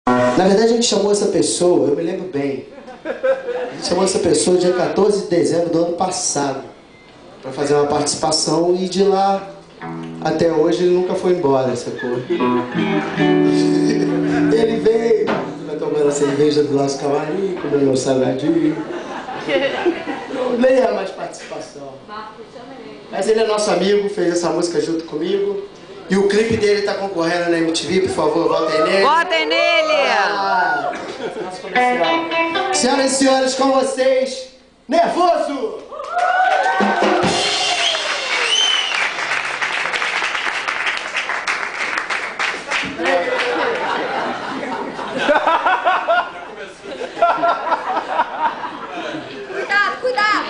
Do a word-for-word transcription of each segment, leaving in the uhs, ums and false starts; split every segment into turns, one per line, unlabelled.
Na verdade, a gente chamou essa pessoa, eu me lembro bem, a gente chamou essa pessoa dia quatorze de dezembro do ano passado para fazer uma participação, e de lá até hoje ele nunca foi embora, sacou? Ele veio, vai tomando a cerveja do nosso camarim, comendo meu salgadinho. Nem é mais participação. Mas ele é nosso amigo, fez essa música junto comigo. E o clipe dele tá concorrendo na M T V, por favor, votem nele.
Votem nele!
Ah, nosso comercial. Senhoras e senhores, com vocês, Nervoso!
Cuidado, cuidado!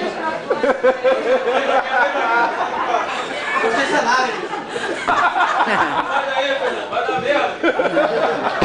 Gostei dessa nave.
Vai daí, Fernando, vai dar merda!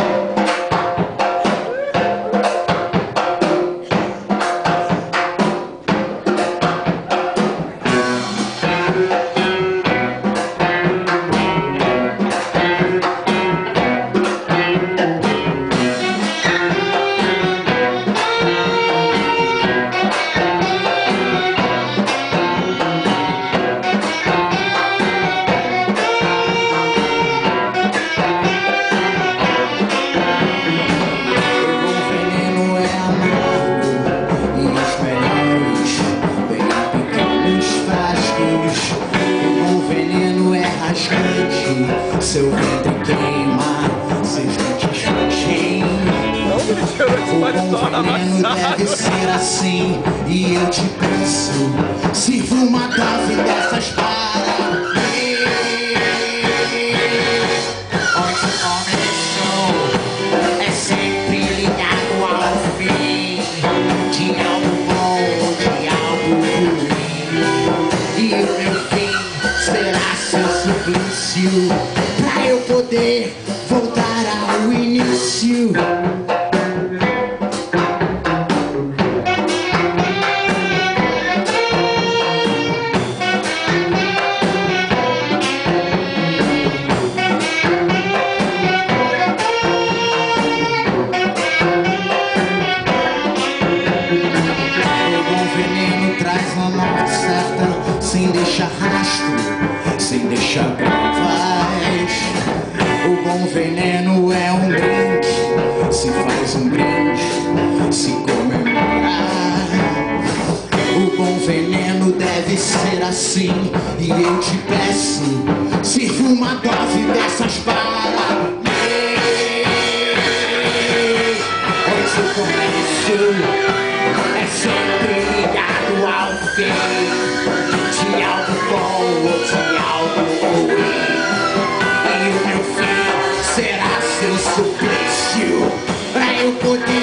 Seu ventre queima, seus dentes fugem. O bom veneno deve ser assim. E eu te peço, sirva uma dose dessas para mim. Onde começou é sempre ligado ao fim de algo bom ou de algo ruim. E o meu fim será seu suplício, pra eu poder voltar ao início. O bom veneno traz uma morte certa, sem deixar rastro, sem deixar provas. O bom veneno é um brinde, se faz um brinde, se comemorar. O bom veneno deve ser assim, e eu te peço, sirva uma dose dessas para mim. Pois o começo é sempre ligado ao fim de algo bom ou de algo ruim. E o meu fim será seu suplício, pra eu poder